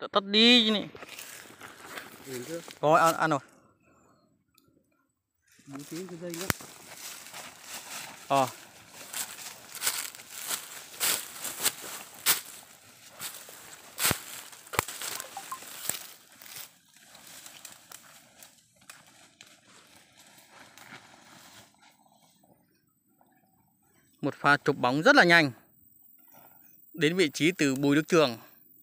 Tắt đi chứ nị. Rồi ăn rồi. Bố trí cái dây đó. Một pha chụp bóng rất là nhanh. Đến vị trí từ Bùi Đức Trường.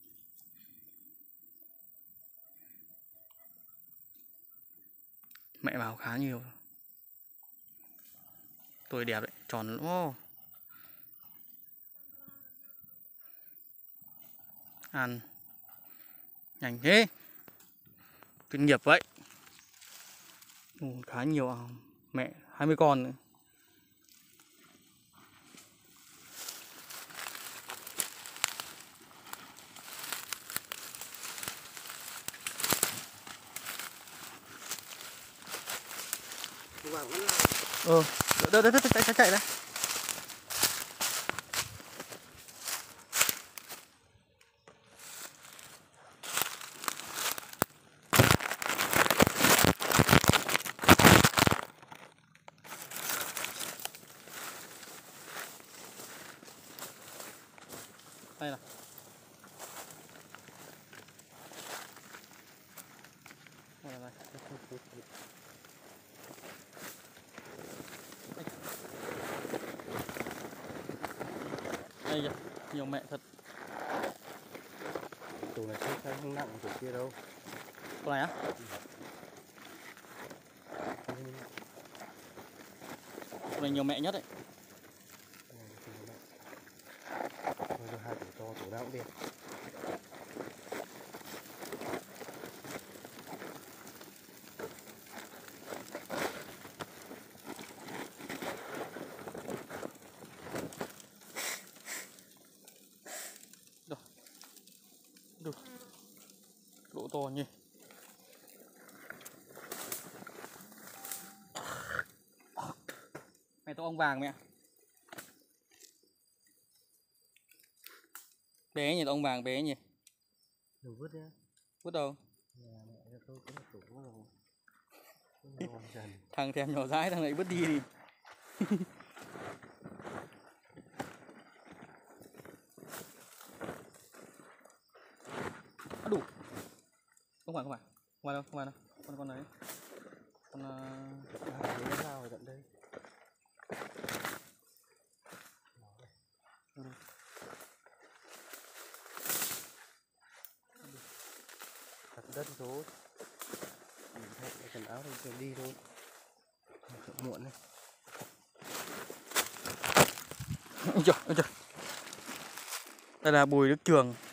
Mẹ vào khá nhiều. Tuổi đẹp đấy, tròn lắm. Ăn nhanh thế. Chuyên nghiệp vậy. Khá nhiều à. Mẹ 20 con nữa. Đợi, chạy đây. Đây nào. Đây. Đây kìa, nhiều mẹ thật. Tủ này không nặng của kia đâu. Con này á? Con này nhiều mẹ nhất đấy. Hai tủ to, tủ nào cũng đẹp. Độ to nhỉ. Mẹ to ông vàng mẹ. Bé nhỉ, to ông vàng bé nhỉ. Đừng vứt nhá. Vứt đâu? Mẹ tôi có một tủ rồi. Thằng thèm nhỏ dãi thằng này vứt đi đi. Đủ. Không phải đâu. Con đấy. Con sao ở tận đây. Thật đất rồi. Thay quần áo thì đi thôi. Muộn này. Ôi trời. Đây là Bùi Đức Trường.